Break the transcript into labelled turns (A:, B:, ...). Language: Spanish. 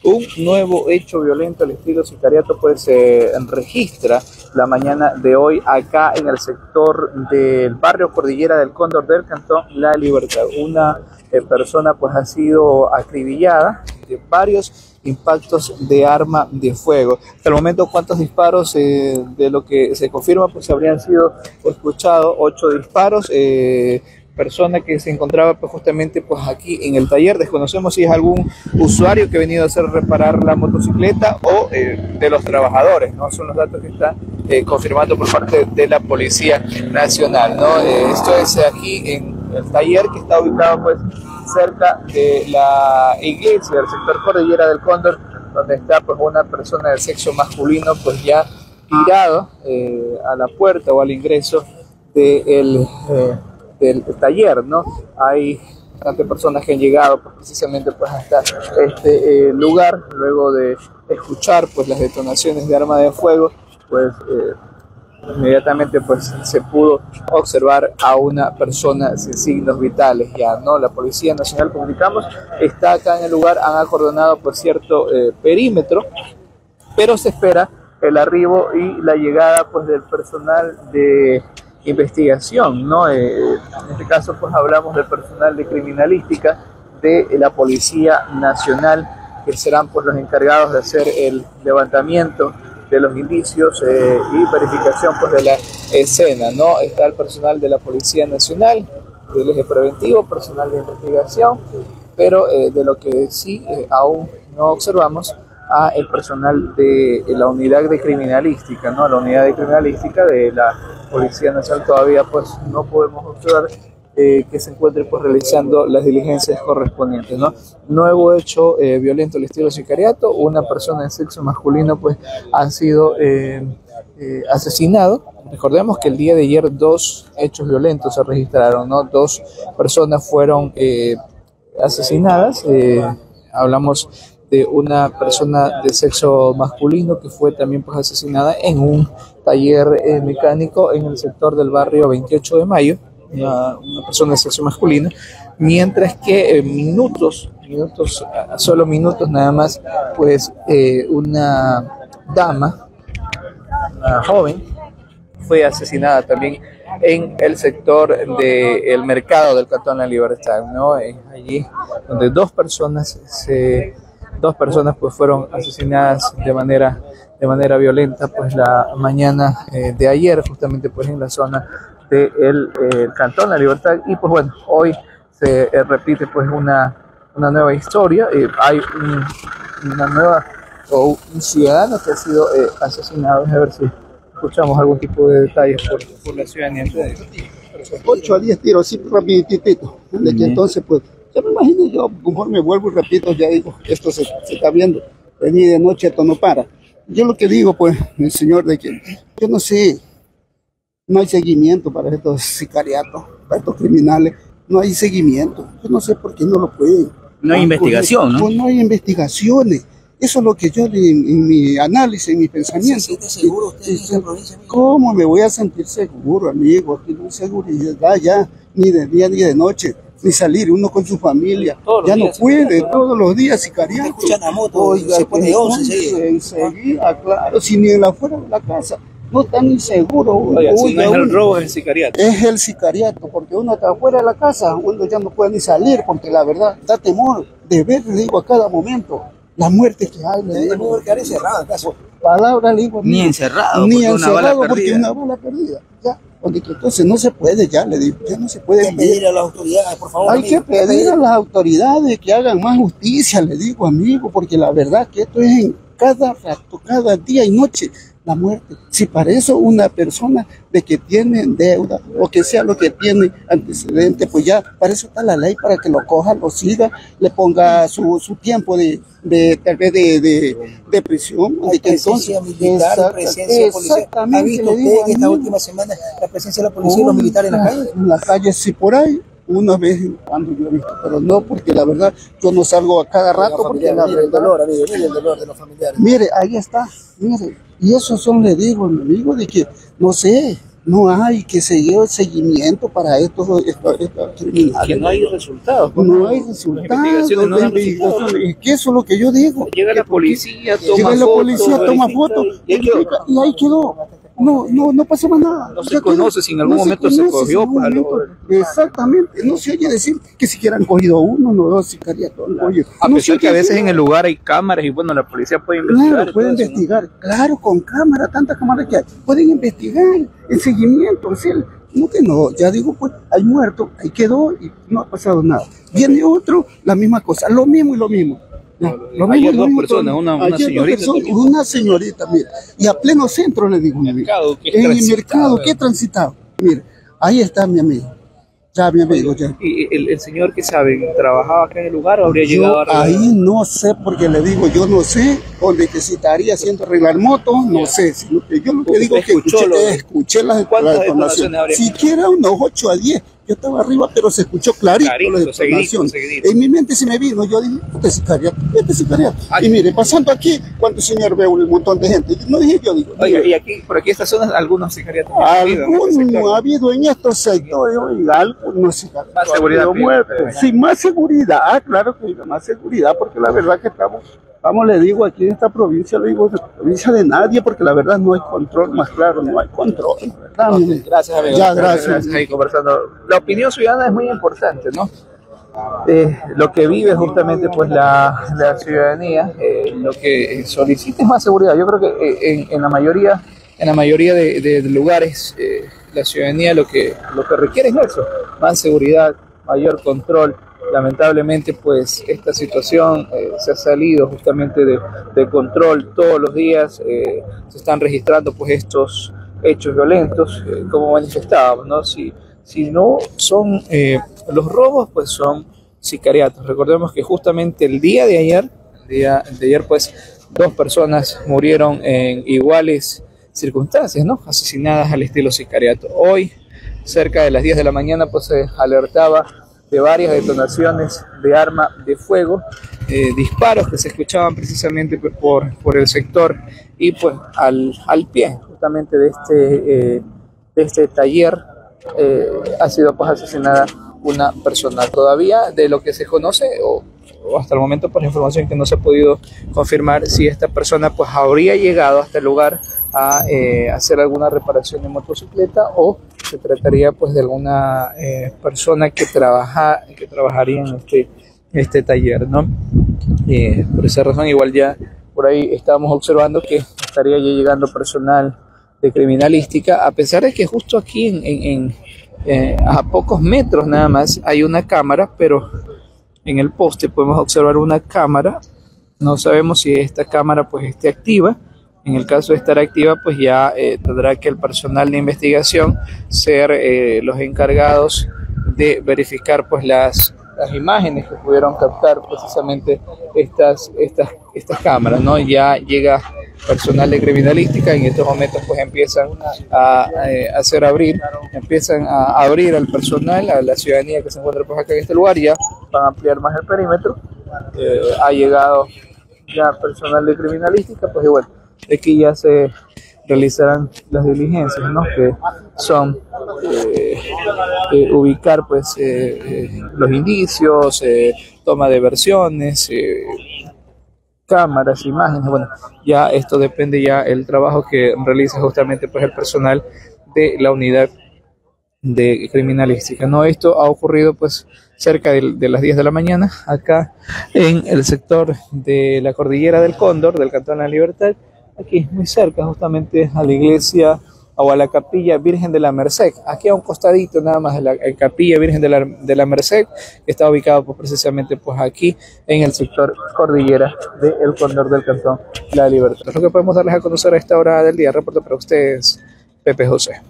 A: Un nuevo hecho violento al estilo sicariato pues se registra la mañana de hoy acá en el sector del barrio Cordillera del Cóndor del cantón La Libertad. Una persona pues ha sido acribillada de varios impactos de arma de fuego. Hasta el momento, ¿cuántos disparos? De lo que se confirma pues habrían sido escuchados 8 disparos. Persona que se encontraba pues justamente pues aquí en el taller. Desconocemos si es algún usuario que ha venido a hacer reparar la motocicleta o de los trabajadores, ¿no? Son los datos que está confirmando por parte de la Policía Nacional, ¿no? Esto es aquí en el taller que está ubicado pues cerca de la iglesia del sector Cordillera del Cóndor, donde está pues una persona del sexo masculino pues ya tirado a la puerta o al ingreso del taller, ¿no? Hay bastantes personas que han llegado pues, precisamente pues hasta este lugar luego de escuchar pues las detonaciones de arma de fuego. Pues inmediatamente pues se pudo observar a una persona sin signos vitales ya, ¿no? La Policía Nacional, comunicamos, está acá en el lugar, han acordonado por cierto perímetro, pero se espera el arribo y la llegada pues del personal de investigación, ¿no? En este caso pues hablamos del personal de criminalística de la Policía Nacional, que serán pues los encargados de hacer el levantamiento de los indicios y verificación pues de la escena, ¿no? Está el personal de la Policía Nacional, del eje preventivo, personal de investigación, pero de lo que sí aún no observamos a el personal de la unidad de criminalística, ¿no? La unidad de criminalística de la Policía Nacional todavía pues no podemos observar que se encuentre pues realizando las diligencias correspondientes, ¿no? Nuevo hecho violento al estilo sicariato. Una persona de sexo masculino pues ha sido asesinado. Recordemos que el día de ayer 2 hechos violentos se registraron, ¿no? 2 personas fueron asesinadas. Hablamos de una persona de sexo masculino que fue también pues asesinada en un taller mecánico en el sector del barrio 28 de Mayo, una persona de sexo masculino, mientras que solo minutos nada más, pues una dama, una joven, fue asesinada también en el sector del mercado del cantón La Libertad, ¿no? Allí donde dos personas pues fueron asesinadas de manera violenta pues la mañana de ayer, justamente pues en la zona del cantón La Libertad. Y pues bueno, hoy se repite pues una nueva historia. Hay un ciudadano que ha sido asesinado. A ver si escuchamos algún tipo de detalles por la ciudadanía.
B: 8 a 10 tiros, así rapiditito. De que entonces, pues, ya me imagino yo, conforme vuelvo y repito, ya digo, esto se está viendo. De día y de noche esto no para. Yo lo que digo, pues, el señor, de que, yo no sé, no hay seguimiento para estos sicariatos, para estos criminales, no hay seguimiento. Yo no sé por qué no lo pueden.
A: No hay investigación, ¿no?
B: Pues no hay investigaciones. Eso es lo que yo en mi análisis, en mi pensamiento.
C: ¿Se siente seguro usted en esa provincia, amigo?
B: ¿Cómo me voy a sentir seguro, amigo? Aquí no hay seguridad ya, ni de día ni de noche, ni salir uno con su familia. Ya no puede, todos los días sicariato.
C: Escuchan la moto, se pone 11
B: enseguida, claro, si ni en la fuera de la casa. No tan inseguro.
A: Oiga, si no es el robo, es el sicariato.
B: Es el sicariato, porque uno está afuera de la casa, uno ya no puede ni salir, porque la verdad da temor de ver, le digo, a cada momento la muerte que hay.
C: Debe quedar encerrado en casa.
B: Palabra, le digo.
A: Ni encerrado,
B: ni
A: porque
B: encerrado porque una bala perdida. Ya, porque entonces no se puede, ya le digo, ya no se puede.
C: Hay que pedir a las autoridades, por favor.
B: Hay que pedir a las autoridades que hagan más justicia, le digo, amigo, porque la verdad que esto es en cada rato, cada día y noche. La muerte. Si para eso una persona de que tiene deuda o que sea lo que tiene antecedente, pues ya para eso está la ley, para que lo coja, lo siga, le ponga su tiempo de tal vez de prisión.
C: Hay
B: de que
C: presencia
B: entonces,
C: militar, presencia policial. ¿Ha visto usted en esta última semana la presencia de la policía y los militares en la calle?
B: En la calle sí, por ahí. Una vez cuando yo he visto, pero no, porque la verdad yo no salgo a cada rato. Porque la verdad,
C: el dolor, amigo, mire el dolor de los familiares.
B: Mire, ahí está, mire. Y eso son, le digo, mi amigo, de que, no sé, no hay que seguir seguimiento para estos criminales.
A: Que no hay resultados.
B: No hay resultados.
A: No dan resultados.
B: Es que eso es lo que yo digo.
A: Llega la policía,
B: toma fotos y ahí quedó. No pasa más nada.
A: No se conoce si en algún momento se cogió.
B: Exactamente. No se oye decir que siquiera han cogido uno, no dos sicariatos.
A: A pesar que a veces en el lugar hay cámaras y bueno, la policía puede investigar.
B: Claro, puede investigar. Claro, con cámara, tantas cámaras que hay. Pueden investigar el seguimiento. No, ya digo, pues, hay muerto, ahí quedó y no ha pasado nada. Viene otro, la misma cosa, lo mismo y lo mismo.
A: Hay dos personas, una señorita.
B: Una señorita, mira, y a pleno centro le digo, en el mercado, ¿qué transitado? Mire, ahí está mi amigo. Ya, mi amigo, ya.
A: ¿Y el señor que sabe, trabajaba acá en el lugar o habría llegado a
B: ahí no sé, porque le digo, yo no sé dónde que si estaría haciendo arreglar motos, no sé. Sino que yo lo que digo es que escuché las detonaciones. Siquiera unos 8 a 10. Yo estaba arriba, pero se escuchó clarito la detonación. En mi mente se me vino, yo dije, este sicariato. Y mire, pasando aquí, cuando el señor ve un montón de gente, no dije yo, digo.
A: Oiga, y aquí, por aquí, estas zonas, algunos sicariatos.
B: Algunos ha habido en estos sectores, oiga, algunos sicariatos.
A: Más seguridad.
B: Sí, más seguridad, claro que más seguridad, porque la verdad que estamos, le digo, aquí en esta provincia, le digo, provincia de nadie, porque la verdad no hay control, más claro, no hay control.
A: Gracias, amigo.
B: Ya, gracias.
A: Ahí conversando. La opinión ciudadana es muy importante, ¿no? Lo que vive justamente pues la ciudadanía, lo que solicita es más seguridad. Yo creo que en la mayoría de lugares la ciudadanía lo que requiere es eso, más seguridad, mayor control. Lamentablemente pues esta situación se ha salido justamente de control. Todos los días se están registrando pues estos hechos violentos, como manifestábamos, ¿no? Si no son los robos, pues son sicariatos. Recordemos que justamente el día de ayer pues 2 personas murieron en iguales circunstancias, ¿no? Asesinadas al estilo sicariato. Hoy, cerca de las 10 de la mañana, pues se alertaba de varias detonaciones de arma de fuego, disparos que se escuchaban precisamente por el sector y pues al pie justamente de este taller ha sido pues asesinada una persona. Todavía de lo que se conoce o hasta el momento pues la información que no se ha podido confirmar si esta persona pues habría llegado hasta el lugar a hacer alguna reparación de motocicleta o se trataría pues de alguna persona que trabajaría en este taller, ¿no? Por esa razón igual ya por ahí estábamos observando que estaría ya llegando personal de criminalística, a pesar de que justo aquí a pocos metros nada más hay una cámara, pero en el poste podemos observar una cámara. No sabemos si esta cámara pues esté activa. En el caso de estar activa, pues ya tendrá que el personal de investigación ser los encargados de verificar pues las imágenes que pudieron captar precisamente estas cámaras, ¿no? Ya llega personal de criminalística, en estos momentos pues empiezan a abrir al personal, a la ciudadanía que se encuentra pues acá en este lugar. Ya van a ampliar más el perímetro. Ha llegado ya personal de criminalística, pues igual aquí ya se realizarán las diligencias, ¿no? Que son ubicar pues los indicios, toma de versiones, cámaras, imágenes. Bueno, ya esto depende ya el trabajo que realiza justamente pues el personal de la unidad de criminalística, ¿no? Esto ha ocurrido pues cerca de las 10 de la mañana acá en el sector de la cordillera del Cóndor, del Cantón La Libertad, aquí muy cerca justamente a la iglesia o a la capilla Virgen de la Merced, aquí a un costadito nada más de la capilla Virgen de la Merced, que está ubicado pues precisamente pues aquí en el sector cordillera del Cóndor del Cantón La Libertad. Es lo que podemos darles a conocer a esta hora del día. Reporto para ustedes, Pepe José.